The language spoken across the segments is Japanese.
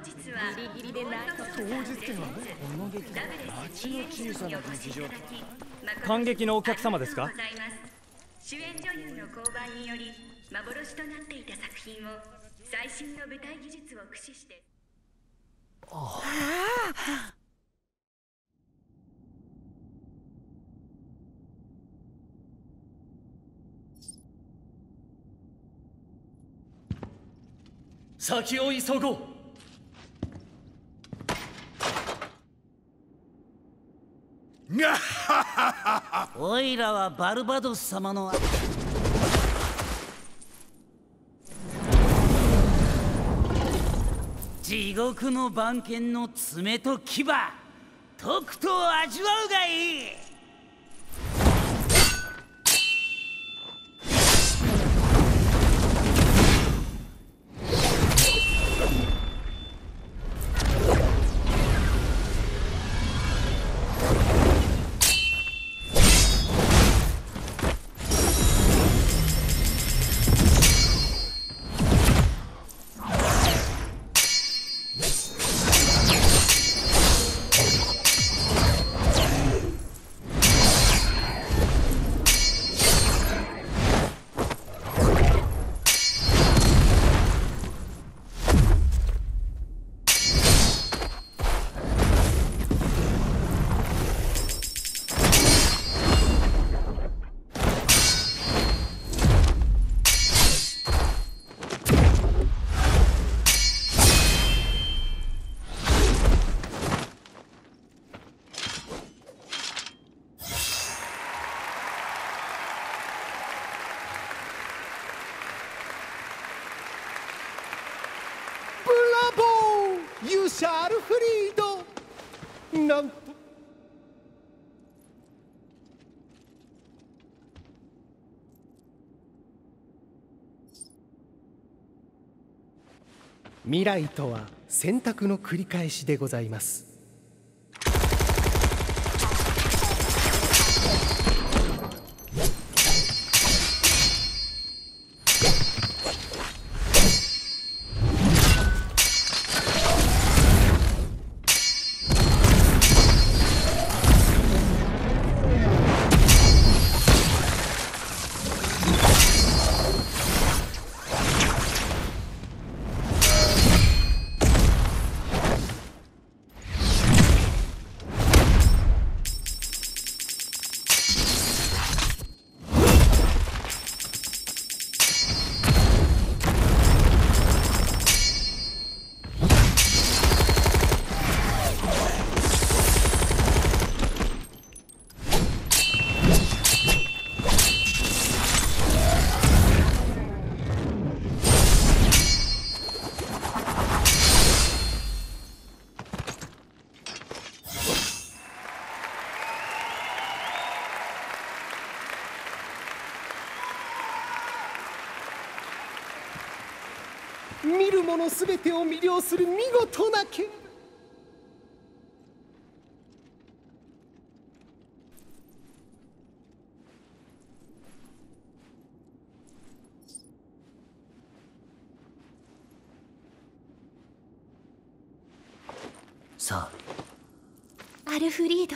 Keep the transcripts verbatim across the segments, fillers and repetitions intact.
ギリギリでないと当日券はこの劇団町の小さな劇場。 観劇のお客様ですか？ 主演女優の降板により幻となっていた作品を最新の舞台技術を駆使して。ああ。 先を急ごう。 おいらはバルバドス様の地獄の番犬の爪と牙、とくと味わうがいい。 シャールフリード、なんと未来とは選択の繰り返しでございます。見る者すべてを魅了する見事な剣。 さあ、アルフリード。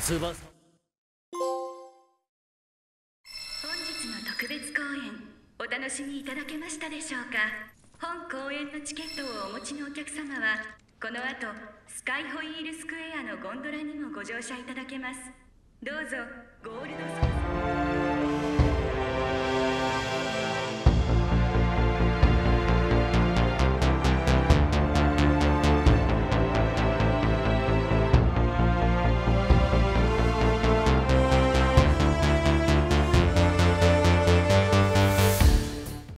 翼。 本日の特別公演お楽しみいただけましたでしょうか。本公演のチケットをお持ちのお客様はこの後スカイホイールスクエアのゴンドラにもご乗車いただけます。どうぞゴールドソース